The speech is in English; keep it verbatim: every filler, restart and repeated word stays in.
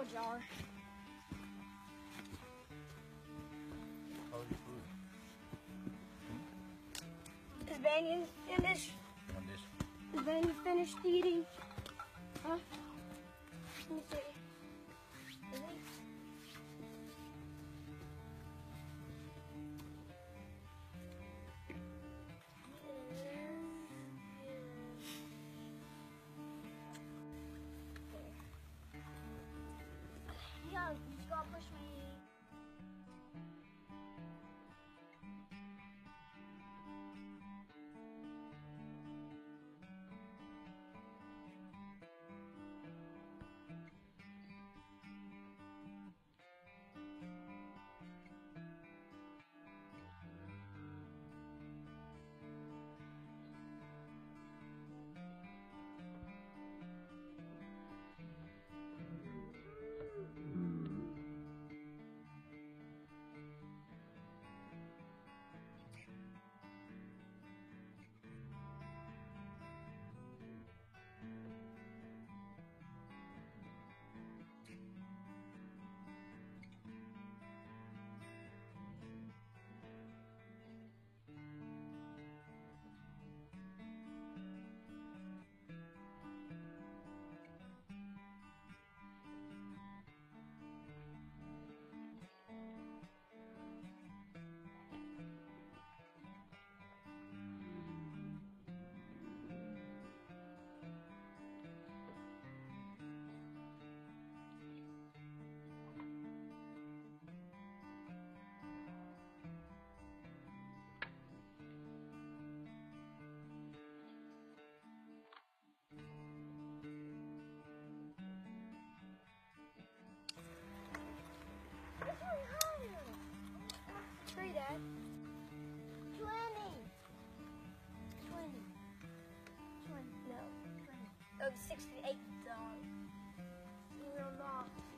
jar. How's your food? Is Banyan finished? On this. Is Banyan finished eating? Huh? Let me see. Is he? Yeah, you just gotta push me. It's really higher. Tree, Dad. twenty. twenty. twenty. No, twenty. Oh, sixty-eight dollars. No, not.